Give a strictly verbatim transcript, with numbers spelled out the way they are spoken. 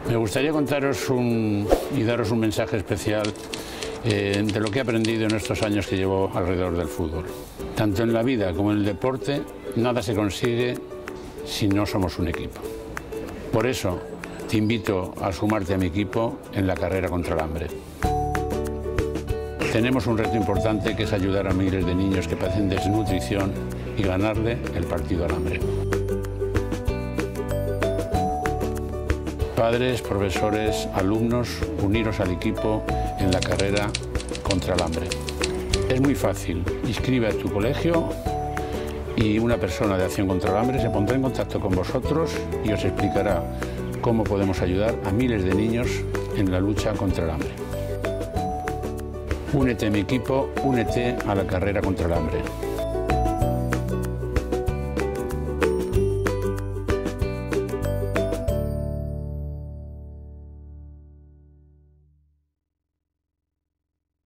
Me gustaría contaros un, y daros un mensaje especial eh, de lo que he aprendido en estos años que llevo alrededor del fútbol. Tanto en la vida como en el deporte, nada se consigue si no somos un equipo. Por eso, te invito a sumarte a mi equipo en la carrera contra el hambre. Tenemos un reto importante que es ayudar a miles de niños que padecen desnutrición y ganarle el partido al hambre. Padres, profesores, alumnos, uniros al equipo en la carrera contra el hambre. Es muy fácil, inscribe a tu colegio y una persona de Acción contra el Hambre se pondrá en contacto con vosotros y os explicará cómo podemos ayudar a miles de niños en la lucha contra el hambre. Únete a mi equipo, únete a la carrera contra el hambre.